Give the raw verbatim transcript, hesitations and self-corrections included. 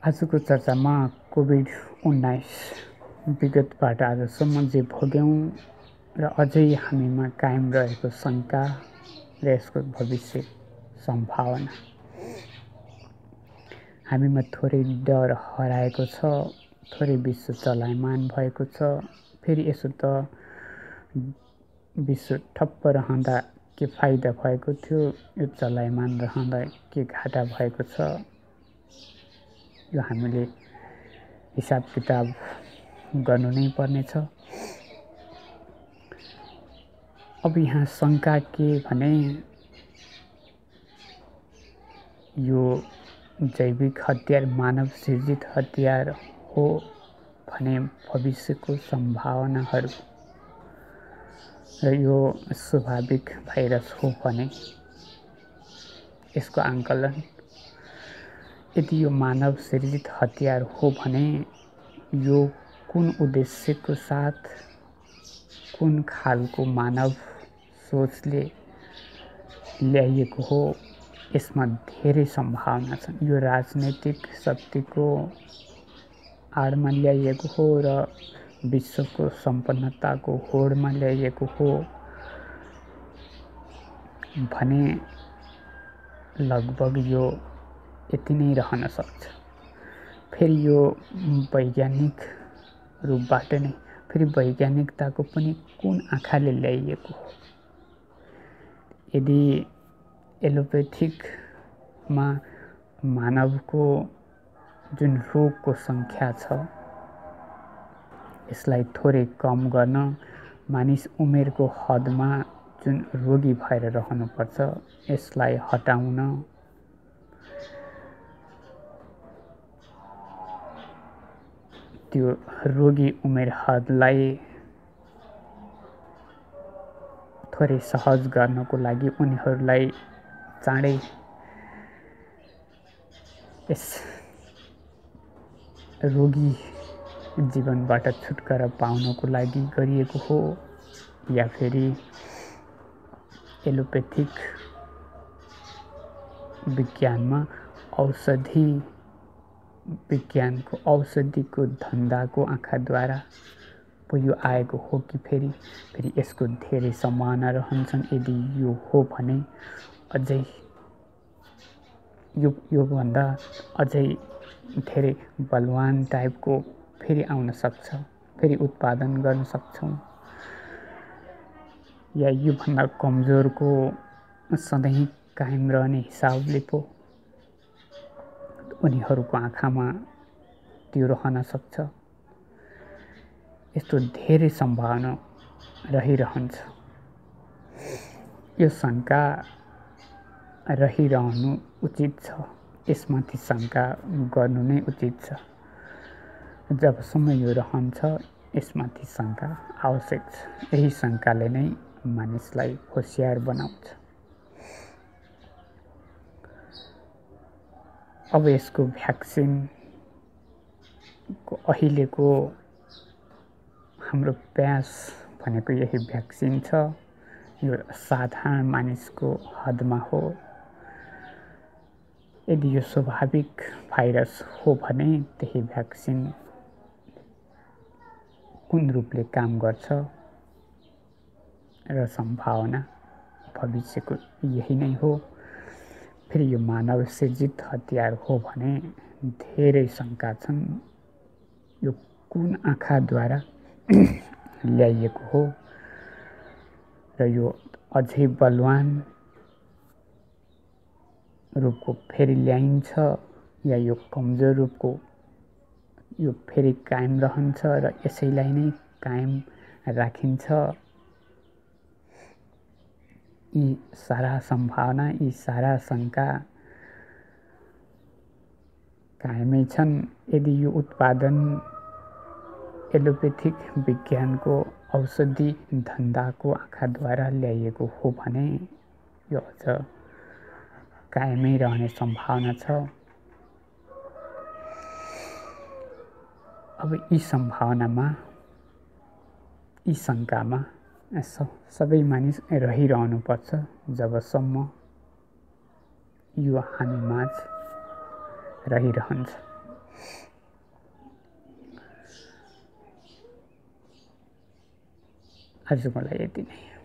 आजको चर्चामा कोभिड उन्नाइस विगतबाट आजसम्म जे भोग्यौँ र अझै हामीमा कायम रहेको शङ्का र यसको भविष्य सम्भावना। हामीमा थोरै डर हराएको छ, थोरै विश्व चलायमान भएको छ। फेरि यसो त विश्व ठप्प रहँदा के फाइदा भएको थियो, यो चलायमान रहँदा के घाटा भएको छ, यो हामीले हिसाब किताब गर्नु नै पर्नेछ। अब यहाँ शङ्का के भने यो जैविक हतियार मानव सृजित हतियार हो भने भविष्यको सम्भावनाहरू र यो स्वाभाविक भाइरस हो भने यसको आंकलन, यदि यो मानव सृजित हतियार हो भने यो कुन उद्देश्यको साथ, कुन खालको मानव सोचले ल्याइएको हो, यसमा धेरै सम्भावना छन्। यो राजनैतिक शक्तिको आडमा ल्याइएको हो र विश्वको सम्पन्नताको होडमा ल्याइएको हो भने लगभग यो यति नै रहन सक्छ। फेरि यो वैज्ञानिक रूपबाट नै, फेरि वैज्ञानिकताको पनि कुन आँखाले ल्याइएको हो। यदि एलोपेथिकमा मानवको जुन रोगको सङ्ख्या छ यसलाई थोरै कम गर्न, मानिस उमेरको हदमा जुन रोगी भएर रहनुपर्छ यसलाई हटाउन, त्यो रोगी उमेर हदलाई थोरै सहज गर्नको लागि उनीहरूलाई चाँडै यस रोगी जीवनबाट छुटकारा पाउनको लागि गरिएको हो, या फेरि एलोपेथिक विज्ञानमा औषधि विज्ञानको औषधिको धन्दाको आँखाद्वारा पो यो आएको हो कि फेरि फेरि यसको धेरै सम्भावना रहन्छन्। यदि यो हो भने अझै यो योभन्दा अझै धेरै बलवान टाइपको फेरि आउन सक्छ, फेरि उत्पादन गर्न सक्छौँ, या योभन्दा कमजोरको सधैँ कायम रहने हिसाबले पो उनीहरूको आँखामा त्यो रहन सक्छ। यस्तो धेरै सम्भावना रहिरहन्छ। यो शङ्का रहिरहनु उचित छ, यसमाथि शङ्का गर्नु नै उचित छ। जबसम्म यो रहन्छ यसमाथि शङ्का आवश्यक छ। यही शङ्काले नै मानिसलाई होसियार बनाउँछ। अब यसको भ्याक्सिनको अहिलेको हाम्रो प्रयास भनेको यही भ्याक्सिन छ। यो साधारण मानिसको हदमा हो। यदि यो स्वाभाविक भाइरस हो भने त्यही भ्याक्सिन कुन रूपले काम गर्छ र सम्भावना भविष्यको यही नै हो। फेरि यो मानव सृजित हतियार हो भने धेरै शङ्का छन्। यो कुन आँखाद्वारा ल्याइएको हो र यो अझै बलवान रूपको फेरि ल्याइन्छ, या यो कमजोर रूपको यो फेरि कायम रहन्छ र यसैलाई नै कायम राखिन्छ। यी सारा सम्भावना, यी सारा शङ्का कायमै छन्। यदि यो उत्पादन एलोपेथिक विज्ञानको औषधि धन्दाको आँखाद्वारा ल्याइएको हो भने यो अझ कायमै रहने सम्भावना छ। अब यी सम्भावनामा, यी शङ्कामा सबै मानिस रहिरहनुपर्छ जबसम्म यो हामीमाझ रहिरहन्छ। आज मलाई यति नै।